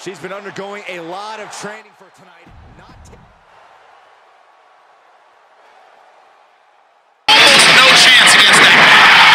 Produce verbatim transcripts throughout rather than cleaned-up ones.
She's been undergoing a lot of training for tonight. Not no chance against that.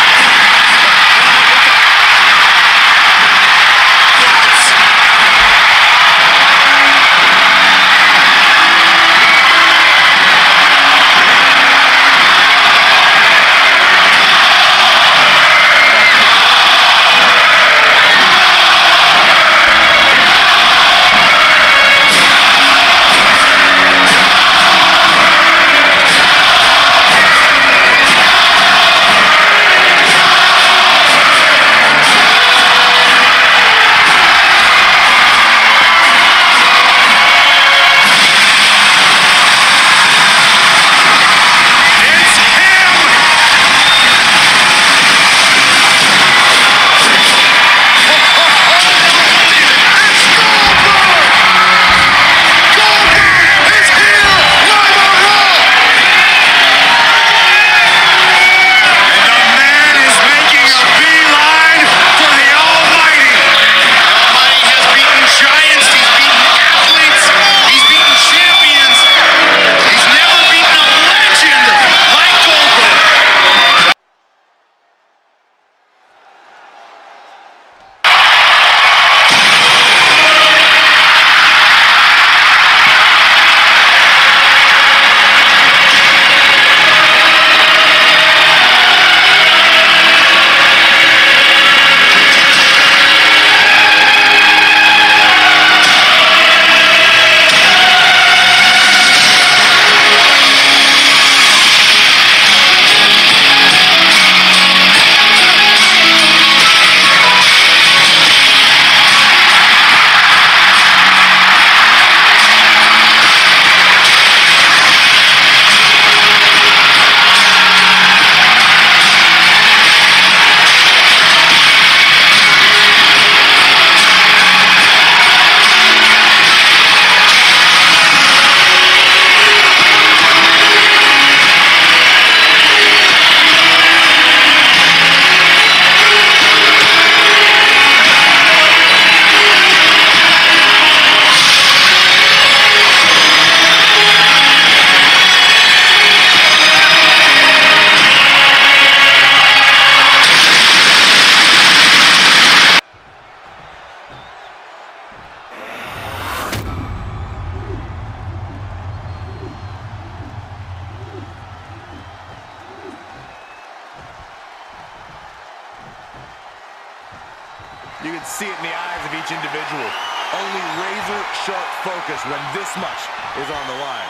You can see it in the eyes of each individual. Only razor-sharp focus when this much is on the line.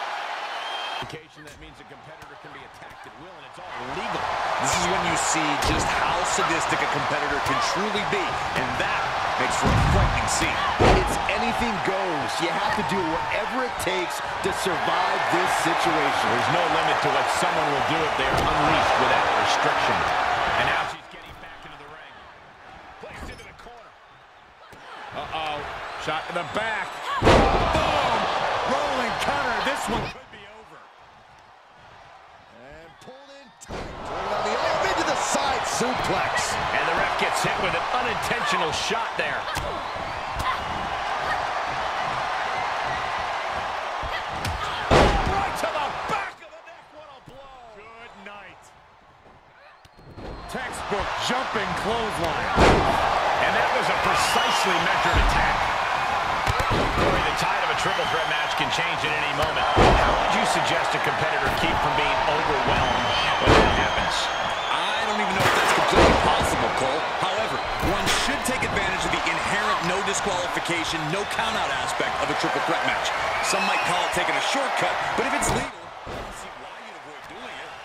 That means a competitor can be attacked at will, and it's all legal. This is when you see just how sadistic a competitor can truly be, and that makes for a frightening scene. It's anything goes. You have to do whatever it takes to survive this situation. There's no limit to what someone will do if they are unleashed without restriction. And now she's getting back into the ring. Placed into the corner. Uh-oh. Shot to the back. Boom! Rolling cutter. This one could be over. And pulled in tight. Turn on the arm into the side suplex. And the ref gets hit with an unintentional shot there. Right to the back of the neck. What a blow. Good night. Textbook jumping clothesline. And that was a precisely measured attack. Corey, the tide of a triple threat match can change at any moment. How would you suggest a competitor keep from being overwhelmed when that happens? I don't even know if that's completely possible, Cole. However, one should take advantage of the inherent no disqualification, no count-out aspect of a triple threat match. Some might call it taking a shortcut, but if it's legal, I don't see why you'd avoid doing it.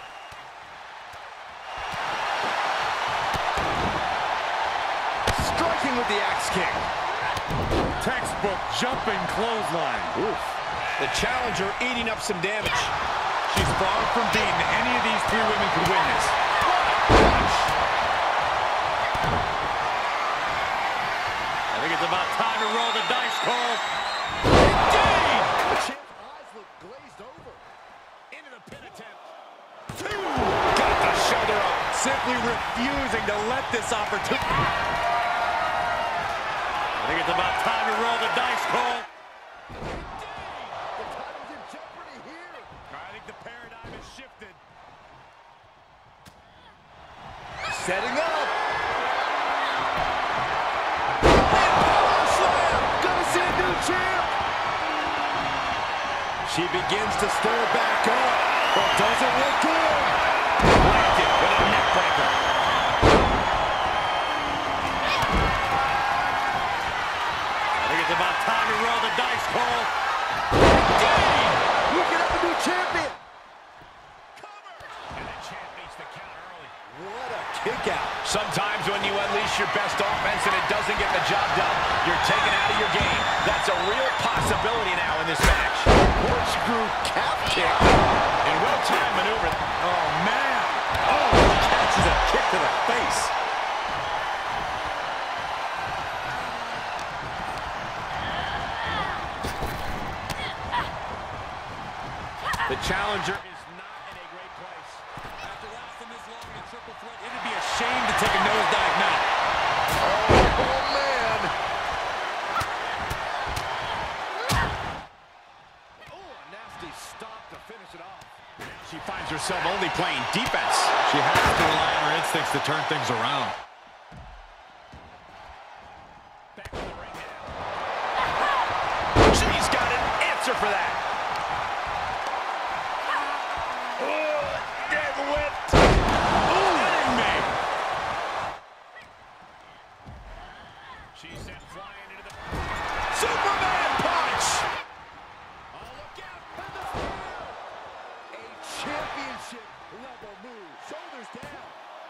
Striking with the axe kick. Textbook jumping clothesline. Oof. The challenger eating up some damage. She's far from beaten. Any of these three women could win this. I think it's about time to roll the dice, Cole. Indeed! The champ's eyes look glazed over. Into the pin attempt. Two! Got the shoulder up. Simply refusing to let this opportunity. think it's about time to roll the dice, Cole. The title's in jeopardy here. I think the paradigm has shifted. Setting up. Power slam. Gonna see a new champ. She begins to stir back up, but doesn't look good. Planted with a neck breaker. I think it's about time to roll the dice, Cole. Dang! We can have a new champion. And the champ needs to counter early. What a kick out. Sometimes when you unleash your best offense and it doesn't get the job done, you're taken out of your game. That's a real possibility now in this match. Corkscrew calf kick. And well-timed maneuver. Oh, man. Oh, catches a kick to the face. The challenger is not in a great place. After lasting this long in a triple threat, it'd be a shame to take a nosedive now. Oh, oh man. Oh, a nasty stop to finish it off. She finds herself only playing defense. She has to rely on her instincts to turn things around. Back to the ring now. She's got an answer for that. She sent flying into the Superman punch. Oh, look out! And the spear. A championship level move. Shoulders down.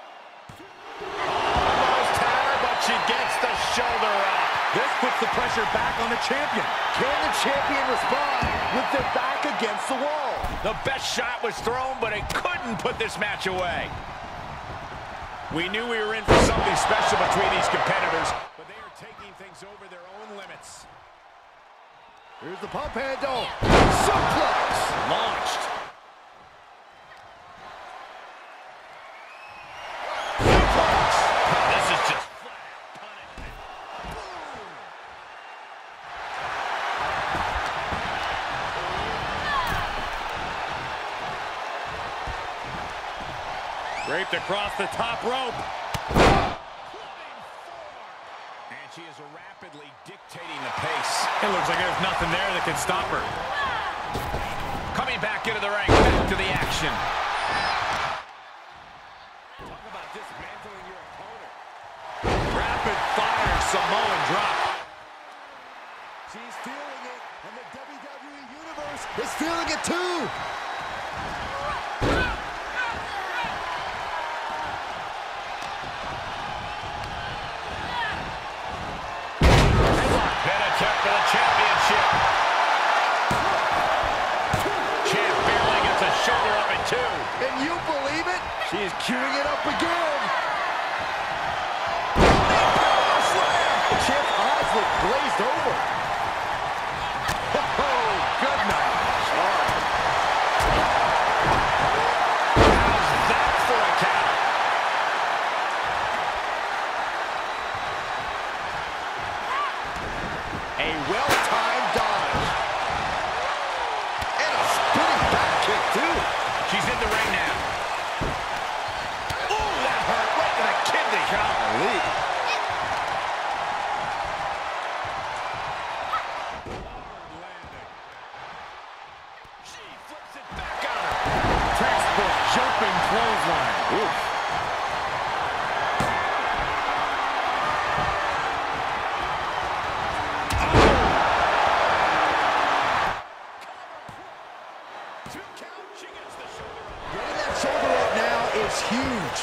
Almost had her, but she gets the shoulder up. This puts the pressure back on the champion. Can the champion respond with their back against the wall? The best shot was thrown, but it couldn't put this match away. We knew we were in for something special between these competitors, but they are taking things over their own limits. Here's the pump handle. Suplex. Launched. This is just flat punishment. Draped across the top rope. And she is rapidly dictating the pace. It looks like there's nothing there that can stop her. Coming back into the ring, back to the action. Talk about dismantling your opponent. Rapid fire Samoan drop. She's feeling it, and the W W E Universe is feeling it too. Then attempt for the championship. Champ barely gets a shoulder up in two. And you believe it? She is queuing it up again. Slam! The champ's eyes look glazed over. Oh, good night. How's that for a count? A well-timed dodge. And a spinning back kick, too. She's in the ring now. Ooh, that hurt right to the kidney. Golly. She flips it back on her. Textbook jumping clothesline. Oof. Two count. She gets the shoulder up. Getting that shoulder up now is huge.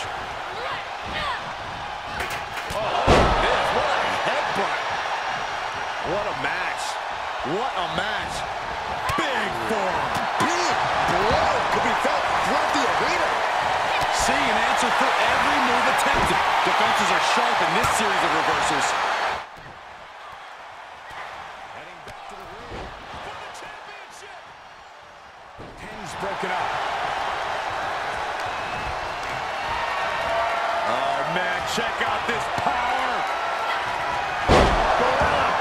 This, what a headbutt. What a match. What a match. Big forearm. Big blow could be felt throughout the arena. Seeing an answer for every move attempted. Defenses are sharp in this series of reversals. Heading back to the ring for the championship. Pin's broken up. Oh, man, check out this power. Gorilla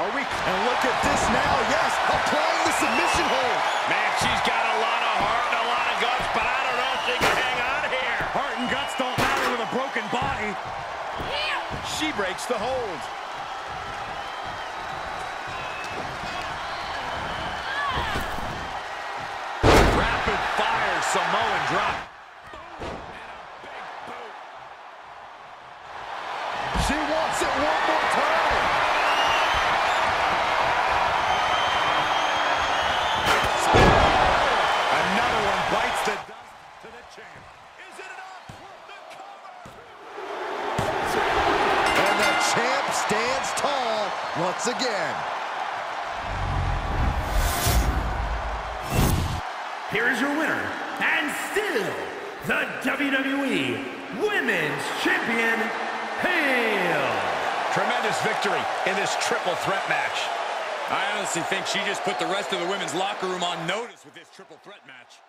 Are we? And look at this now. Yes, applying the submission hold. Man, she's got a lot of heart and a lot of guts, but I don't know if she can hang on here. Heart and guts don't matter with a broken body. She breaks the hold. Rapid fire Samoan drop. She wants it one more time. Another one bites the dust to the champ. Is it enough? The cover. And the champ stands tall once again. Here is your winner, and still the W W E Women's Champion, Hail. Tremendous victory in this triple threat match. I honestly think she just put the rest of the women's locker room on notice with this triple threat match.